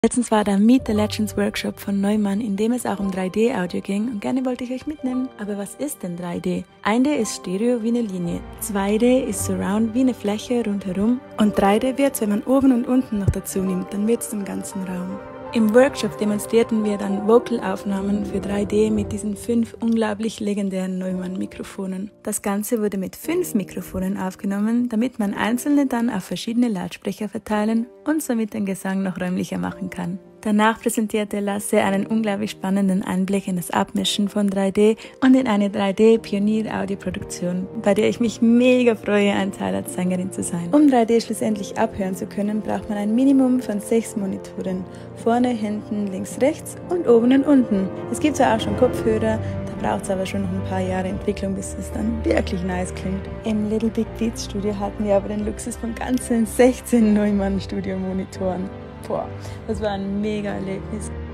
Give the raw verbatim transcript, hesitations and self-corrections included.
Letztens war der Meet the Legends Workshop von Neumann, in dem es auch um drei D Audio ging und gerne wollte ich euch mitnehmen. Aber was ist denn drei D? eins D ist Stereo wie eine Linie, zwei D ist Surround wie eine Fläche rundherum und drei D wird's, wenn man oben und unten noch dazu nimmt, dann wird's im ganzen Raum. Im Workshop demonstrierten wir dann Vocalaufnahmen für drei D mit diesen fünf unglaublich legendären Neumann-Mikrofonen. Das Ganze wurde mit fünf Mikrofonen aufgenommen, damit man einzelne dann auf verschiedene Lautsprecher verteilen und somit den Gesang noch räumlicher machen kann. Danach präsentierte Lasse einen unglaublich spannenden Einblick in das Abmischen von drei D und in eine drei D-Pionier-Audioproduktion, bei der ich mich mega freue, ein Teil als Sängerin zu sein. Um drei D schlussendlich abhören zu können, braucht man ein Minimum von sechs Monitoren. Vorne, hinten, links, rechts und oben und unten. Es gibt zwar auch schon Kopfhörer, da braucht es aber schon noch ein paar Jahre Entwicklung, bis es dann wirklich nice klingt. Im Little Big Beats Studio hatten wir aber den Luxus von ganzen sechzehn Neumann Studio Monitoren. Boah, das war ein mega Erlebnis.